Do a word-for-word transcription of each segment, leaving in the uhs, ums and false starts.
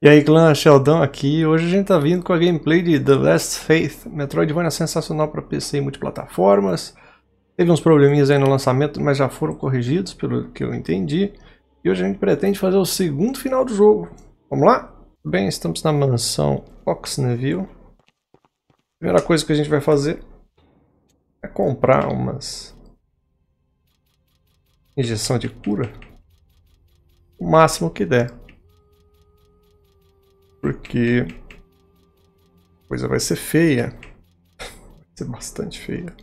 E aí, clã, Sheldon aqui. Hoje a gente tá vindo com a gameplay de The Last Faith. Metroidvania sensacional para P C e multiplataformas. Teve uns probleminhas aí no lançamento, mas já foram corrigidos, pelo que eu entendi. E hoje a gente pretende fazer o segundo final do jogo. Vamos lá? Bem, estamos na mansão Oxneville. A primeira coisa que a gente vai fazer é comprar umas injeção de cura. O máximo que der. Porque a coisa vai ser feia. Vai ser bastante feia.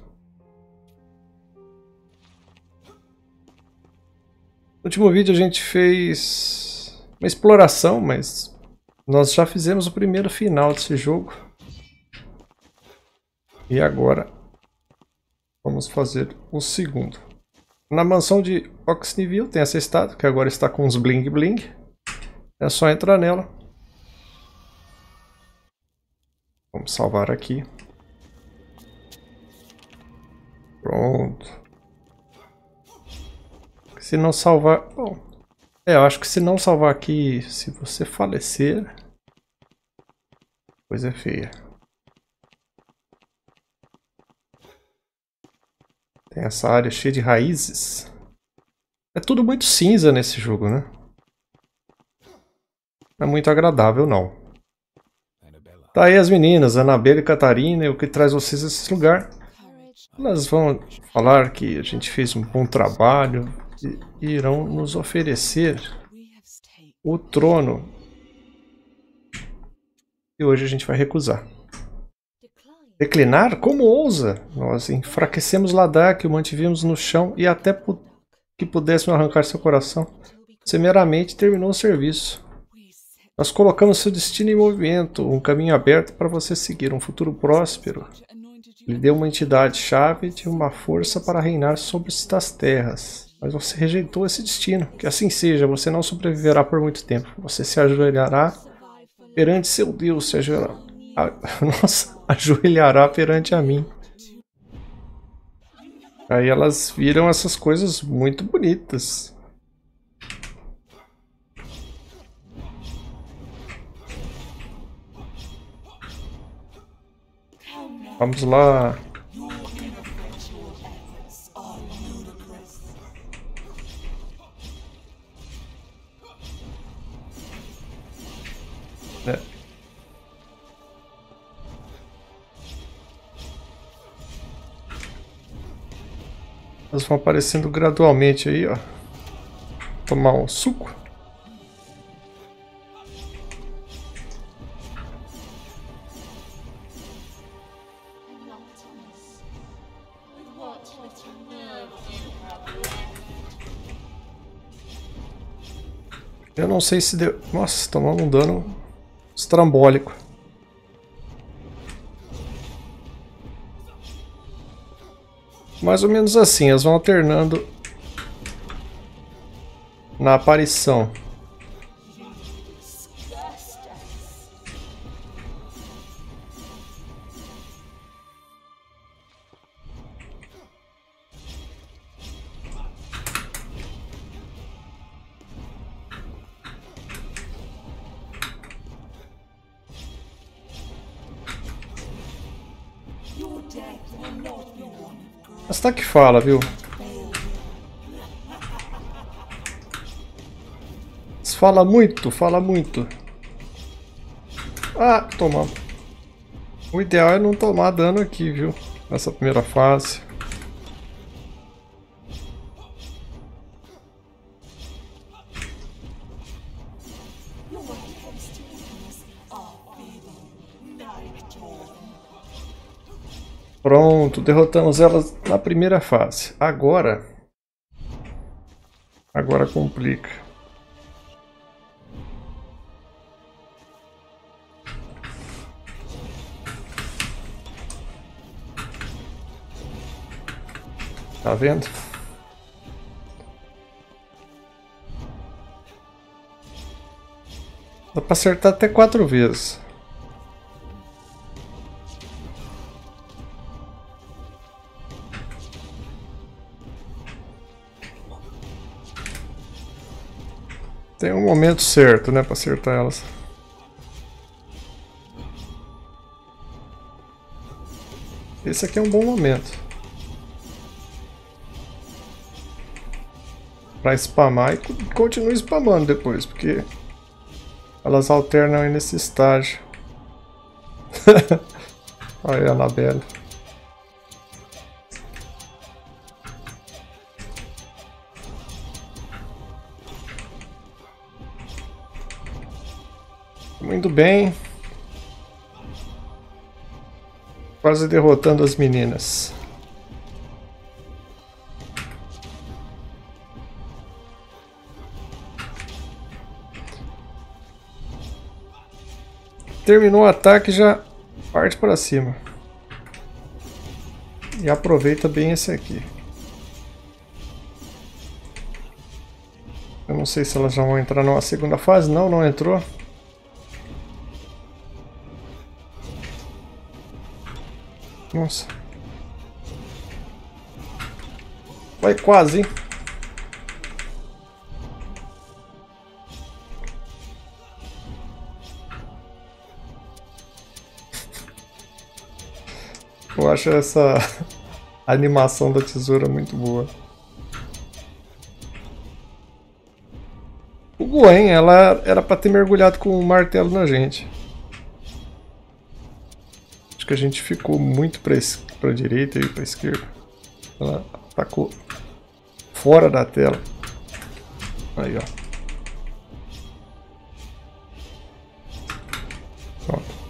No último vídeo a gente fez uma exploração, mas nós já fizemos o primeiro final desse jogo. E agora vamos fazer o segundo. Na mansão de Oxneville tem essa estátua, que agora está com uns bling bling. É só entrar nela. Vamos salvar aqui. Pronto. Se não salvar... Bom, é, eu acho que se não salvar aqui, se você falecer, coisa é feia. Tem essa área cheia de raízes. É tudo muito cinza nesse jogo, né? Não é muito agradável, não. Tá aí as meninas, Anabela e Catarina, e o que traz vocês a esse lugar. Elas vão falar que a gente fez um bom trabalho e irão nos oferecer o trono. E hoje a gente vai recusar. Declinar? Como ousa? Nós enfraquecemos Ladakh, o mantivemos no chão e até pu que pudéssemos arrancar seu coração. Você meramente terminou o serviço. Nós colocamos seu destino em movimento, um caminho aberto para você seguir, um futuro próspero. Lhe deu uma entidade-chave de uma força para reinar sobre estas terras. Mas você rejeitou esse destino. Que assim seja, você não sobreviverá por muito tempo. Você se ajoelhará perante seu Deus, se ajoelhará, a, nossa, ajoelhará perante a mim. Aí elas viram essas coisas muito bonitas. Vamos lá. É. Elas vão aparecendo gradualmente aí, ó. Tomar um suco. Eu não sei se deu... Nossa, tomamos um dano estrambólico. Mais ou menos assim, elas vão alternando na aparição. Mas tá que fala, viu? Fala muito, fala muito. Ah, toma. O ideal é não tomar dano aqui, viu? Nessa primeira fase. Pronto, derrotamos elas na primeira fase. Agora... Agora complica. Tá vendo? Dá pra acertar até quatro vezes. Tem um momento certo, né, pra acertar elas. esse aqui é um bom momento para spamar e continue spamando depois, porque elas alternam aí nesse estágio. Olha a Anabelle. Muito bem. Quase derrotando as meninas. Terminou o ataque, já parte para cima. E aproveita bem esse aqui. Eu não sei se elas já vão entrar numa segunda fase. Não, não entrou. Nossa. Vai quase, hein? Eu acho essa animação da tesoura muito boa. O Gwen, ela era pra ter mergulhado com o martelo na gente. Acho que a gente ficou muito pra, pra direita e pra esquerda. Ela atacou fora da tela. Aí, ó. Pronto.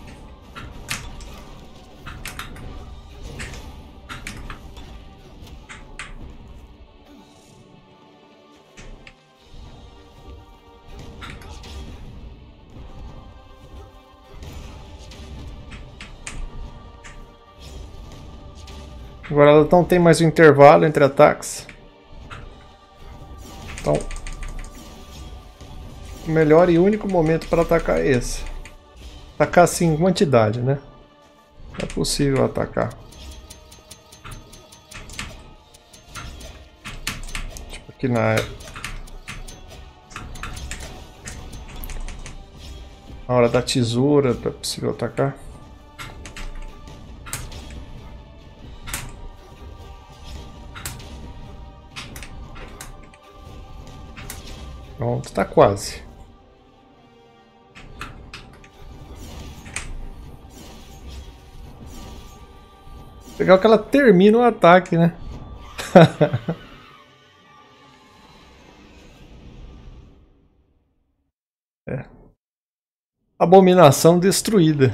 Agora ela não tem mais um intervalo entre ataques. Então, o melhor e único momento para atacar é esse. Atacar assim em quantidade, né? É possível atacar. Tipo aqui na... Na hora da tesoura é possível atacar. Pronto, tá quase. Legal que ela termina o ataque, né? É. Abominação destruída.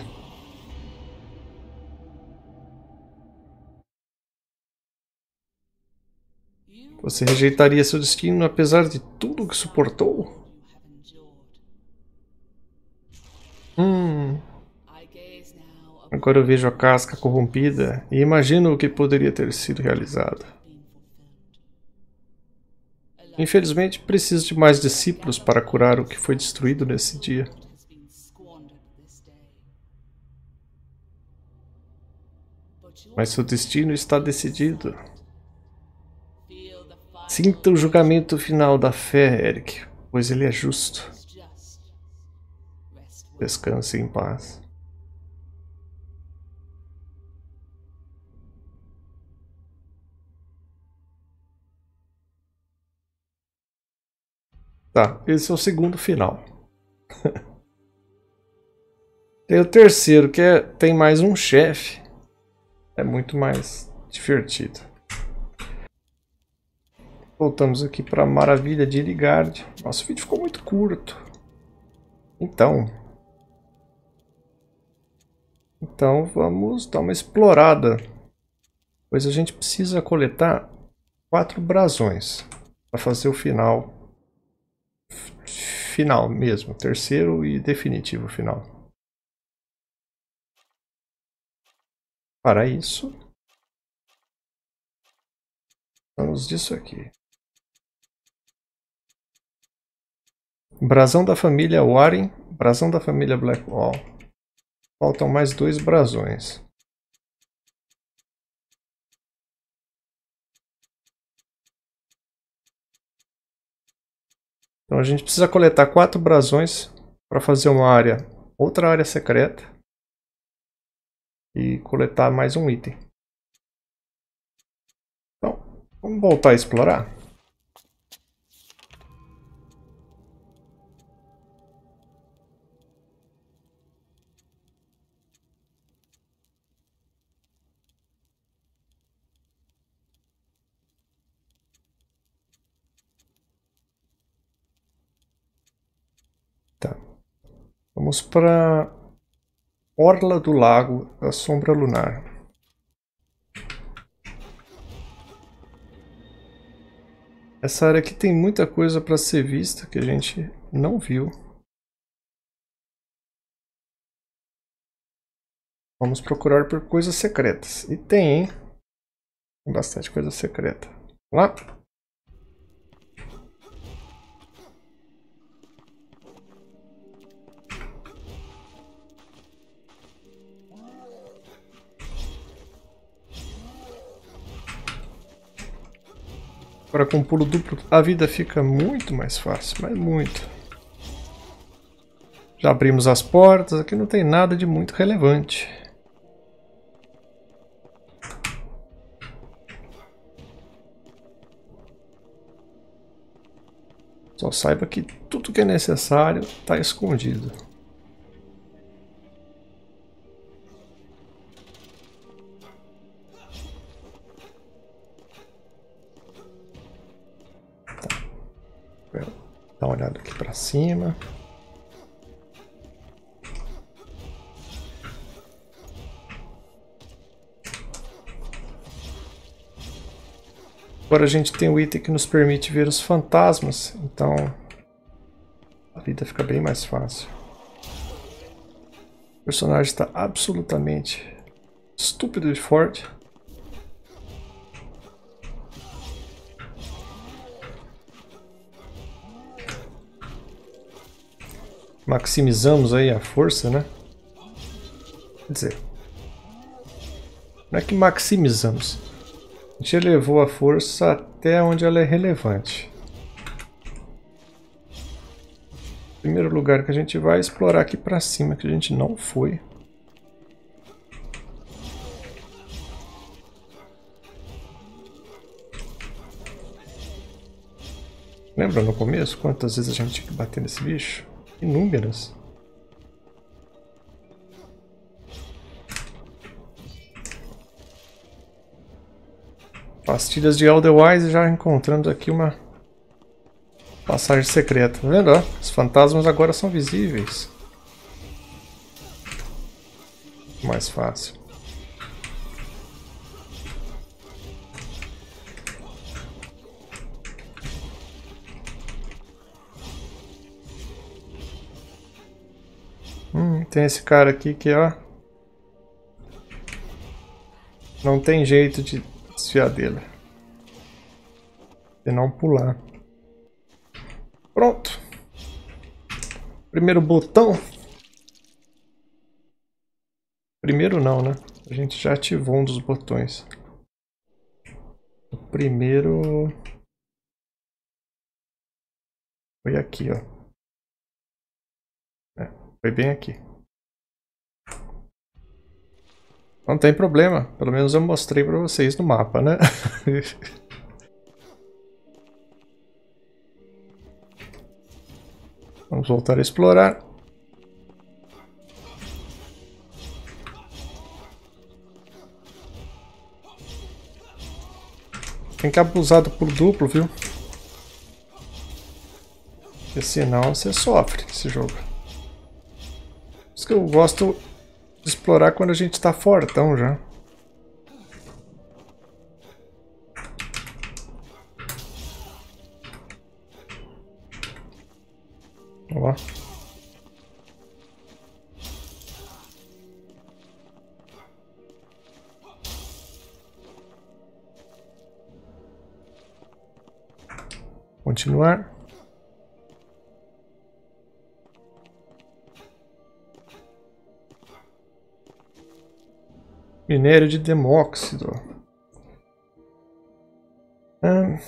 Você rejeitaria seu destino apesar de tudo que suportou? Hum. Agora eu vejo a casca corrompida e imagino o que poderia ter sido realizado. Infelizmente, preciso de mais discípulos para curar o que foi destruído nesse dia. Mas seu destino está decidido. Sinta o julgamento final da fé, Eric, pois ele é justo. Descanse em paz. Tá, esse é o segundo final. Tem o terceiro, que é, tem mais um chefe. É muito mais divertido. Voltamos aqui para a maravilha de Irigard. Nosso vídeo ficou muito curto. Então... Então vamos dar uma explorada. Pois a gente precisa coletar quatro brasões para fazer o final. Final mesmo. Terceiro e definitivo final. Para isso... Vamos disso aqui. Brasão da família Warren, brasão da família Blackwall. Faltam mais dois brasões. Então a gente precisa coletar quatro brasões para fazer uma área, outra área secreta. E coletar mais um item. Vamos voltar a explorar? Tá. Vamos para Orla do Lago da Sombra Lunar. Essa área aqui tem muita coisa para ser vista que a gente não viu. Vamos procurar por coisas secretas. E tem, hein? Tem bastante coisa secreta. Vamos lá? Agora com pulo duplo a vida fica muito mais fácil, mas muito. Já abrimos as portas, aqui não tem nada de muito relevante. Só saiba que tudo que é necessário está escondido. Dá uma olhada aqui para cima. Agora a gente tem um item que nos permite ver os fantasmas, então a vida fica bem mais fácil. O personagem está absolutamente estúpido e forte. Maximizamos aí a força, né? Quer dizer, não é que maximizamos. A gente elevou a força até onde ela é relevante. O primeiro lugar que a gente vai explorar aqui pra cima, que a gente não foi. Lembra no começo quantas vezes a gente tinha que bater nesse bicho? Inúmeras. Pastilhas de Elderwise, já encontrando aqui uma passagem secreta. Tá vendo? Ó? Os fantasmas agora são visíveis. Mais fácil. Hum, tem esse cara aqui que, ó, não tem jeito de desviar dele. Se não pular. Pronto. Primeiro botão. Primeiro não, né? A gente já ativou um dos botões. O primeiro foi aqui, ó. É, foi bem aqui. Não tem problema. Pelo menos eu mostrei pra vocês no mapa, né? Vamos voltar a explorar. Tem que abusar do pulo duplo, viu? Porque senão você sofre nesse jogo. Por isso que eu gosto de explorar quando a gente tá fortão já. Ó. Continuar. Minério de demóxido. Hum.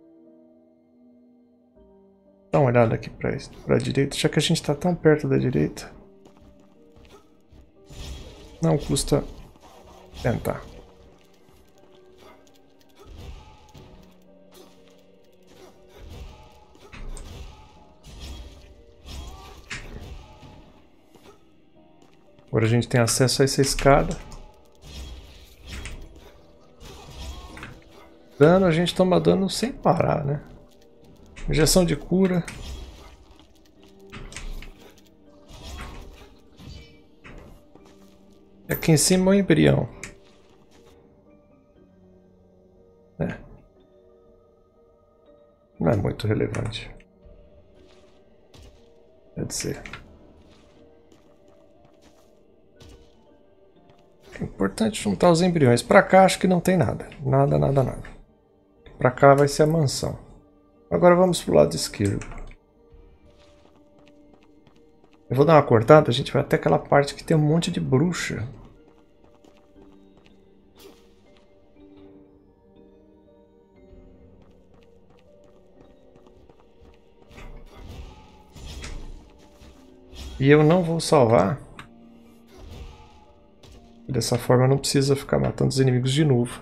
Dá uma olhada aqui para a direita, já que a gente está tão perto da direita. Não custa tentar. Agora a gente tem acesso a essa escada. Dano, a gente toma dano sem parar, né? Injeção de cura. Aqui em cima é o embrião. É. Não é muito relevante. Quer dizer. É importante juntar os embriões. Pra cá acho que não tem nada. Nada, nada, nada. Pra cá vai ser a mansão. Agora vamos pro lado esquerdo. Eu vou dar uma cortada, a gente vai até aquela parte que tem um monte de bruxa. E eu não vou salvar. Dessa forma não precisa ficar matando os inimigos de novo.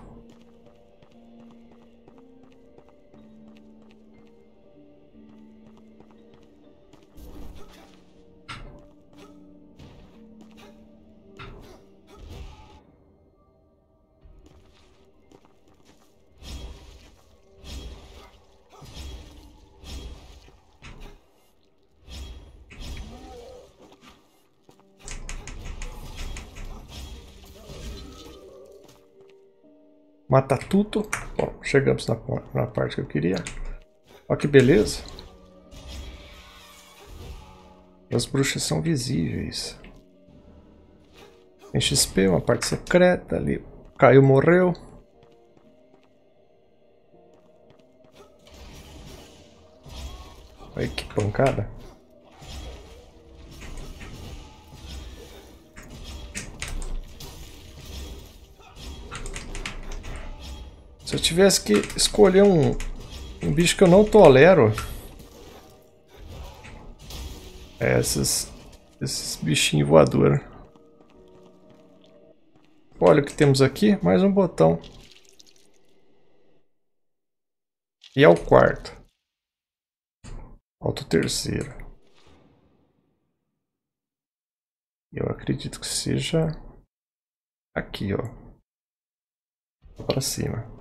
Mata tudo. Bom, chegamos na, na parte que eu queria. Olha que beleza. As bruxas são visíveis. Tem X P, uma parte secreta ali. Caiu, morreu. Olha que pancada. Se eu tivesse que escolher um, um bicho que eu não tolero, é esses, esses bichinhos voadores. Olha o que temos aqui, mais um botão. E é o quarto. Falta o terceiro. Eu acredito que seja aqui, ó. Para cima.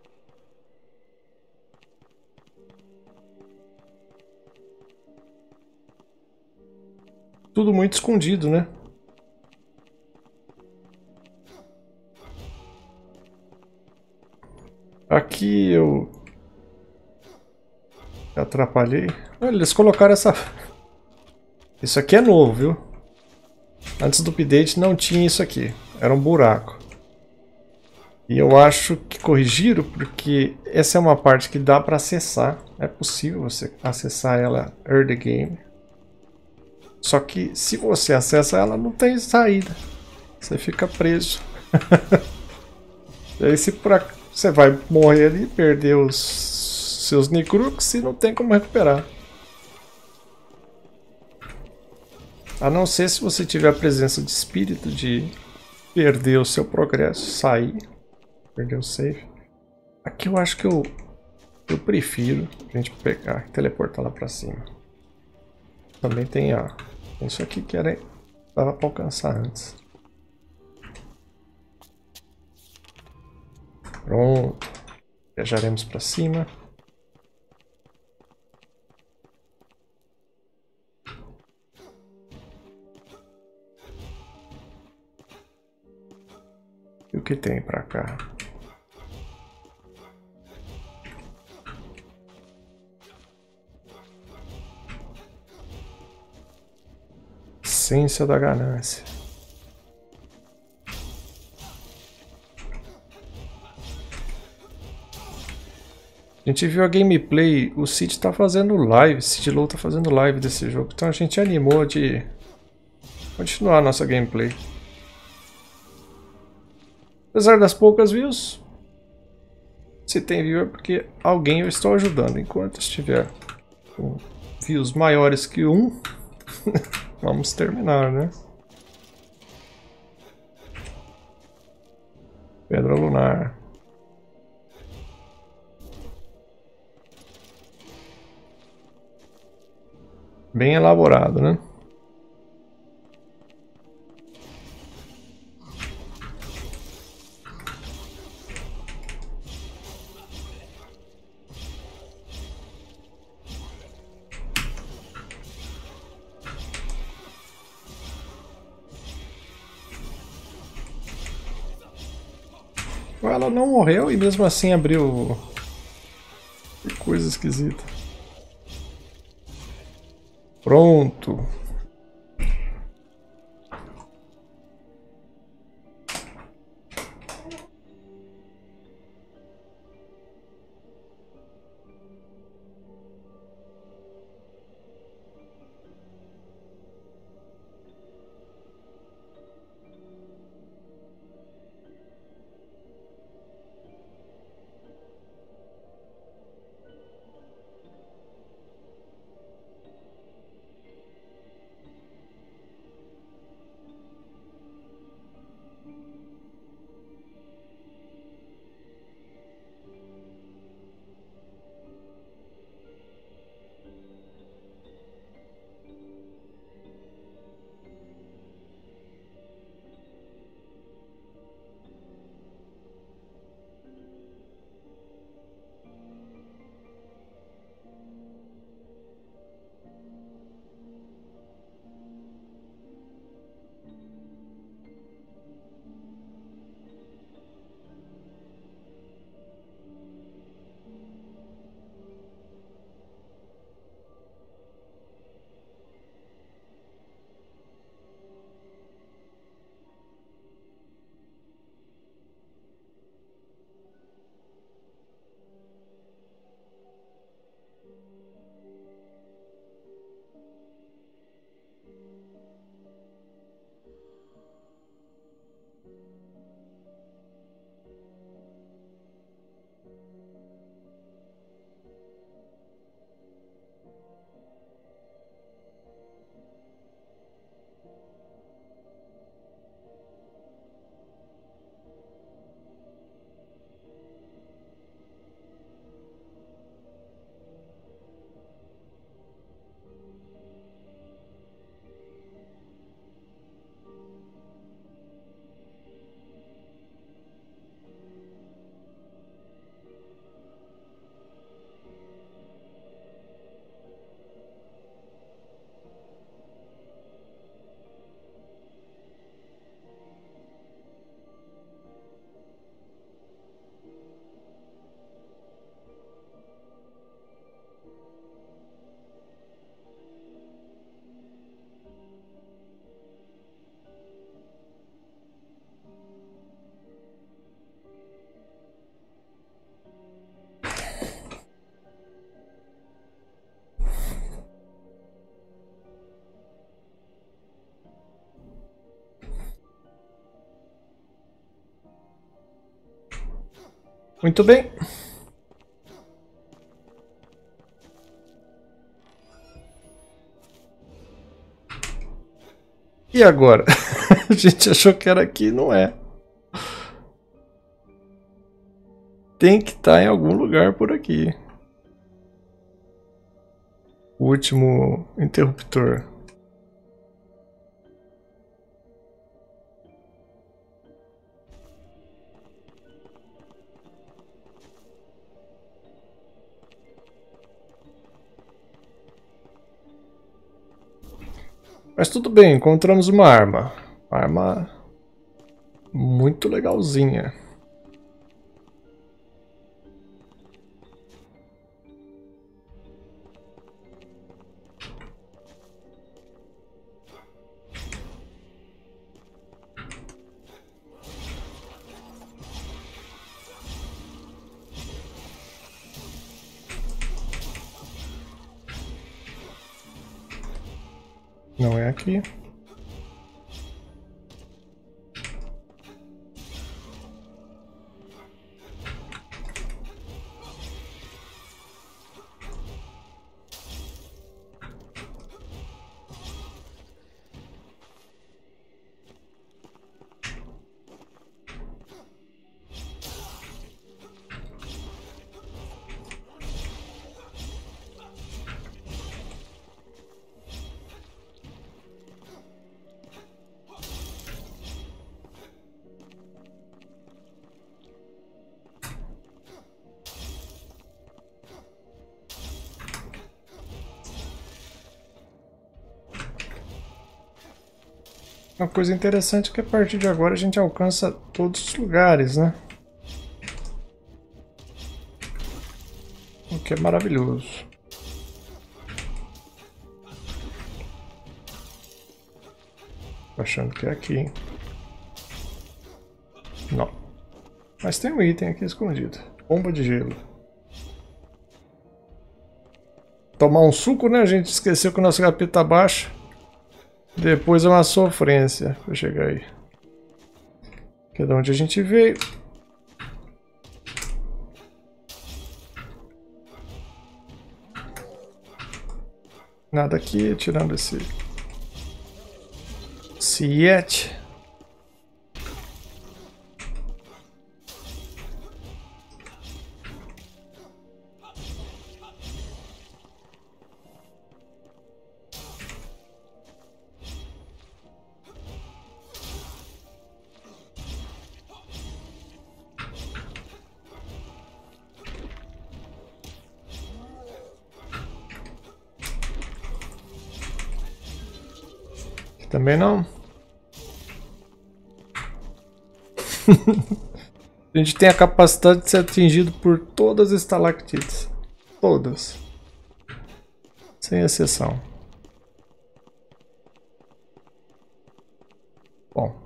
Tudo muito escondido, né? Aqui eu atrapalhei. Olha, eles colocaram essa... Isso aqui é novo, viu? Antes do update não tinha isso aqui. Era um buraco. E eu acho que corrigiram porque essa é uma parte que dá para acessar. É possível você acessar ela early game. Só que se você acessa ela, não tem saída. Você fica preso. E aí se por ac... você vai morrer ali, perder os seus Necrux e não tem como recuperar. A não ser se você tiver a presença de espírito de perder o seu progresso, sair, perder o save. Aqui eu acho que eu, eu prefiro a gente pegar e teleportar lá pra cima. Também tem a... Isso aqui que era... dava pra alcançar antes. Pronto. Viajaremos pra cima. E o que tem pra cá? Essência da ganância. A gente viu a gameplay, o Cid tá fazendo live, Cid Low tá fazendo live desse jogo, então a gente animou de continuar a nossa gameplay. Apesar das poucas views, se tem view é porque alguém eu estou ajudando. Enquanto estiver com views maiores que um, vamos terminar, né? Pedra lunar. Bem elaborado, né? Ela não morreu e mesmo assim abriu... Que coisa esquisita. Pronto. Muito bem. E agora? A gente achou que era aqui, não é. Tem que estar em algum lugar por aqui. O último interruptor. Mas tudo bem, encontramos uma arma. Arma muito legalzinha. Não é aqui. Uma coisa interessante é que a partir de agora a gente alcança todos os lugares, né? que é maravilhoso. Tô achando que é aqui, hein? Não. Mas tem um item aqui escondido. Bomba de gelo. Tomar um suco, né? A gente esqueceu que o nosso H P tá baixo. Depois é uma sofrência pra chegar aí. Que é de onde a gente veio. Nada aqui, tirando esse... Esse Yeti. Também não. A gente tem a capacidade de ser atingido por todas as estalactites. Todas. Sem exceção. Bom.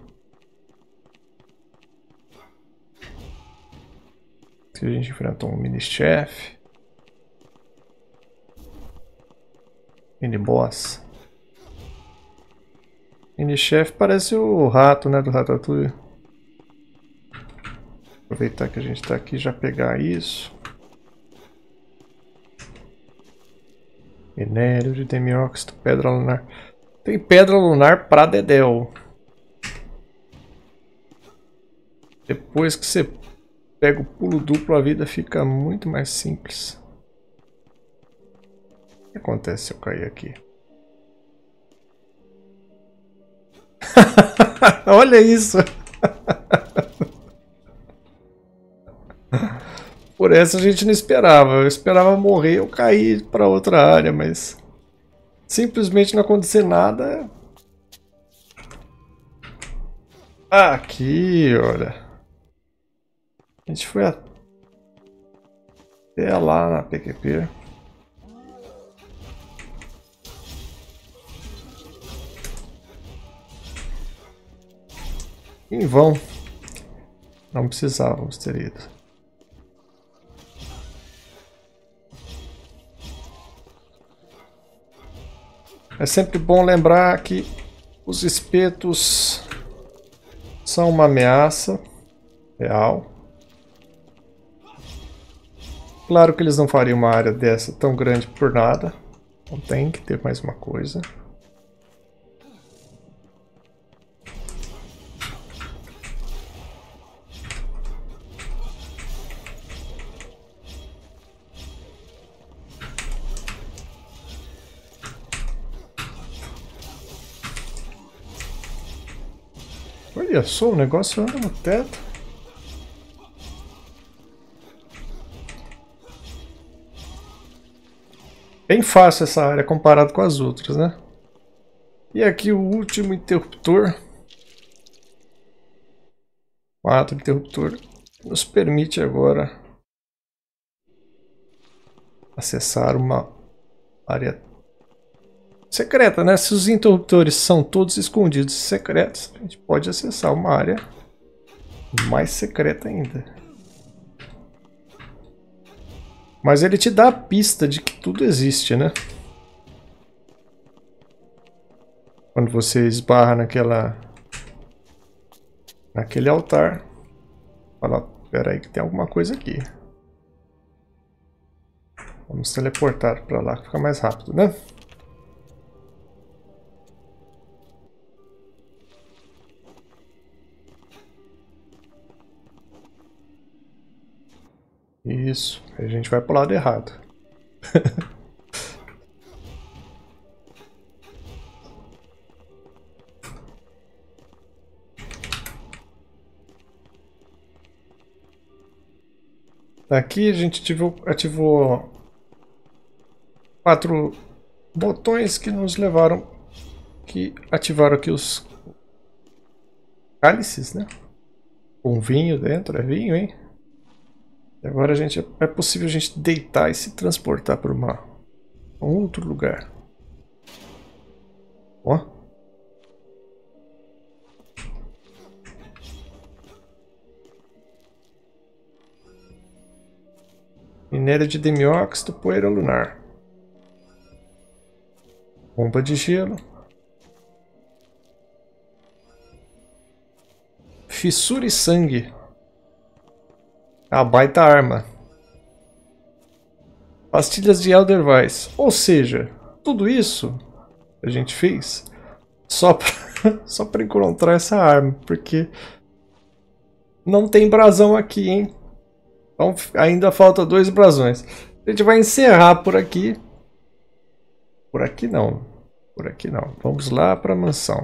Aqui a gente enfrentou um mini-chefe. Mini-boss. Mini-chefe parece o rato, né, do Ratatouille. Aproveitar que a gente tá aqui e já pegar isso. Minério de demióxido, pedra lunar. Tem pedra lunar pra dedéu. Depois que você pega o pulo duplo, a vida fica muito mais simples. O que acontece se eu cair aqui? Olha isso! Por essa a gente não esperava. Eu esperava morrer ou cair para outra área, mas simplesmente não acontecer nada. Aqui, olha. A gente foi até lá na P Q P. Em vão. Não precisávamos ter ido. É sempre bom lembrar que os espetos são uma ameaça real. Claro que eles não fariam uma área dessa tão grande por nada. Então tem que ter mais uma coisa. Olha só, o negócio anda no teto. Bem fácil essa área comparado com as outras, né? E aqui o último interruptor. Quatro interruptor. Nos permite agora acessar uma área secreta, né? Se os interruptores são todos escondidos e secretos, a gente pode acessar uma área mais secreta ainda. Mas ele te dá a pista de que tudo existe, né? Quando você esbarra naquela... naquele altar. Fala, espera aí que tem alguma coisa aqui. Vamos teleportar para lá que fica mais rápido, né? Isso, a gente vai pro lado errado. Aqui a gente ativou, ativou quatro botões que nos levaram, que ativaram aqui os cálices, né? Com vinho dentro, é vinho, hein? Agora a gente, é possível a gente deitar e se transportar para uma, um outro lugar. Ó. Minério de demióxido, poeira lunar. Bomba de gelo. Fissura e sangue. A baita arma. Pastilhas de Elderweiss. Ou seja, tudo isso a gente fez só pra, só pra encontrar essa arma. Porque não tem brasão aqui, hein? Então ainda falta dois brasões. A gente vai encerrar por aqui. Por aqui não. Por aqui não. Vamos lá para a mansão.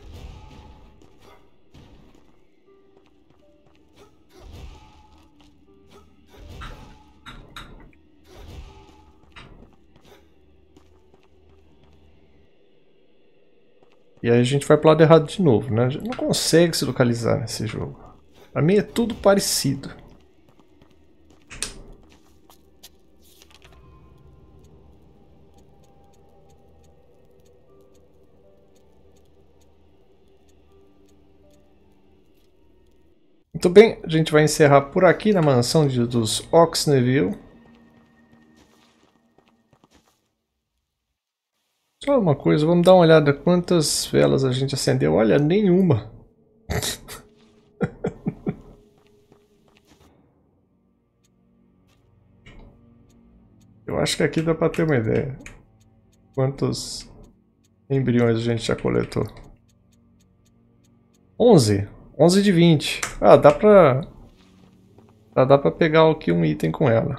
E aí a gente vai para o lado errado de novo, né? A gente não consegue se localizar nesse jogo. Para mim é tudo parecido. Muito bem, a gente vai encerrar por aqui na mansão de, dos Oxneville. Só uma coisa, vamos dar uma olhada quantas velas a gente acendeu. Olha, nenhuma. Eu acho que aqui dá para ter uma ideia. Quantos embriões a gente já coletou? onze. onze de vinte. Ah, dá pra... Dá pra pegar aqui um item com ela.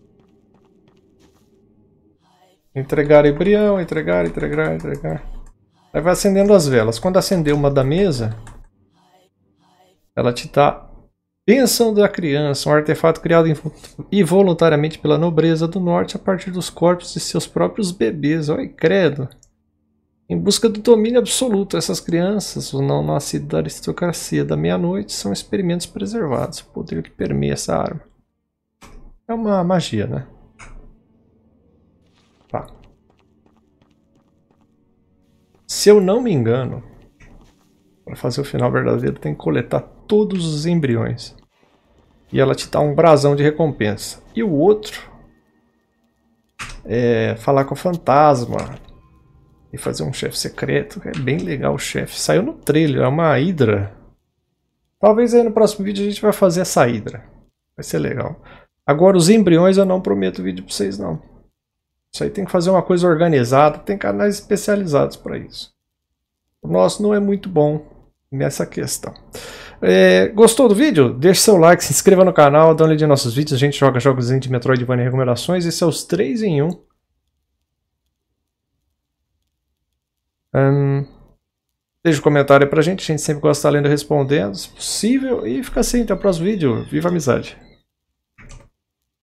Entregar embrião, entregar, entregar, entregar. Aí vai acendendo as velas. Quando acender uma da mesa, ela te dá Bênção da Criança, um artefato criado involuntariamente pela nobreza do norte a partir dos corpos de seus próprios bebês. Oi, credo. Em busca do domínio absoluto, essas crianças, os não nascidos da aristocracia da meia-noite, são experimentos preservados. O poder que permeia essa arma. É uma magia, né? Tá. Se eu não me engano, para fazer o final verdadeiro tem que coletar todos os embriões. E ela te dá um brasão de recompensa. E o outro é falar com o fantasma e fazer um chefe secreto. É bem legal o chefe. Saiu no trailer, é uma hidra. Talvez aí no próximo vídeo a gente vai fazer essa hidra. Vai ser legal. Agora os embriões eu não prometo vídeo para vocês não. Isso aí tem que fazer uma coisa organizada, tem canais especializados para isso. O nosso não é muito bom nessa questão. É, gostou do vídeo? Deixe seu like, se inscreva no canal, dá uma olhadinha nos nossos vídeos. A gente joga jogos de Metroidvania e recomendações. Esse é os três em um. Um, deixa um comentário aí pra gente. A gente sempre gosta de estar lendo e respondendo, se possível. E fica assim, até o próximo vídeo. Viva a amizade!